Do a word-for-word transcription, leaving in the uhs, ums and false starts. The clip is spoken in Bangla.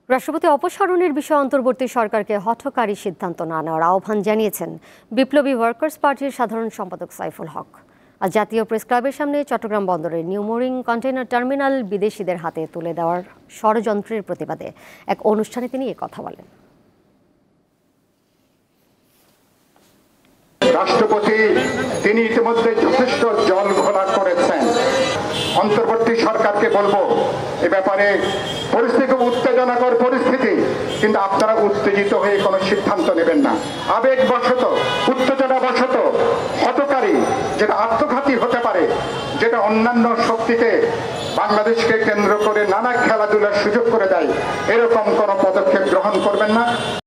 রাষ্ট্রপতি অপসারণের বিষয়ে অন্তর্বর্তী সরকারকে হঠকারী সিদ্ধান্ত না নেওয়ার আহ্বান জানিয়েছেন বিপ্লবী ওয়ার্কার্স পার্টির সাধারণ সম্পাদক সাইফুল হক। আজ জাতীয় প্রেস ক্লাবের সামনে চট্টগ্রাম বন্দরের নিউ মোরিং কন্টেইনার টার্মিনাল বিদেশিদের হাতে তুলে দেওয়ার ষড়যন্ত্রের প্রতিবাদে এক অনুষ্ঠানে তিনি এ কথা বলেন। রাষ্ট্রপতি তিনি ইতিমধ্যে যথেষ্ট জল ঘোলা করেছেন। অন্তর্বর্তী সরকারকে বলবো এ ব্যাপারে পরিস্থিতি খুব উত্তেজনাকর পরিস্থিতি, কিন্তু আপনারা উত্তেজিত হয়ে কোনো সিদ্ধান্ত নেবেন না। আবেগবশত উত্তেজনাবশত হঠকারী, যেটা আত্মঘাতী হতে পারে, যেটা অন্যান্য শক্তিকে বাংলাদেশকে কেন্দ্র করে নানা খেলাধুলার সুযোগ করে দেয়, এরকম কোনো পদক্ষেপ গ্রহণ করবেন না।